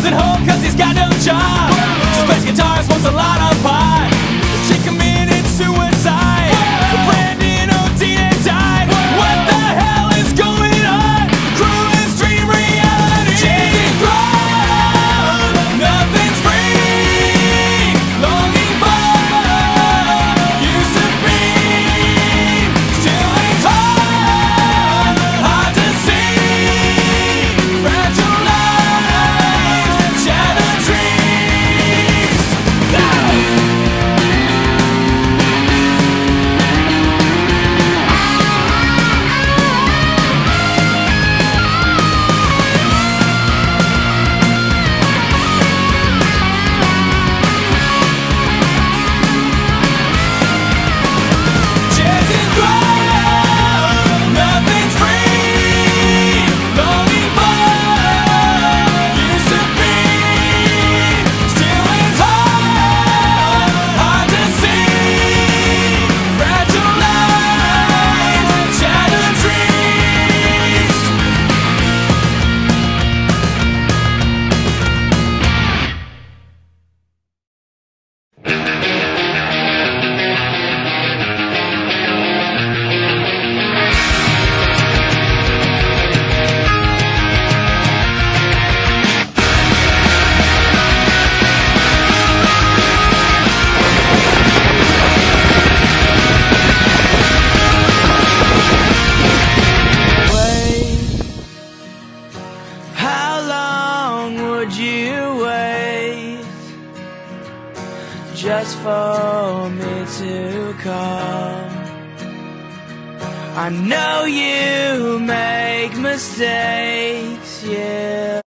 at home cause he's got no job. Just plays guitar, smokes a lot of pot. The chick committed suicide. Brandon O'Dean died. What the hell is going on? Cruise dream reality. Chasing throne, nothing's free. Longing for used to be. Still it's hard to see. Fragile lives, shattered dreams. Chasing throne, nothing's free. Longing for used to be. Still it's hard to see. Fragile lives, shattered dreams. How long would you wait just for me to call? I know you make mistakes, yeah.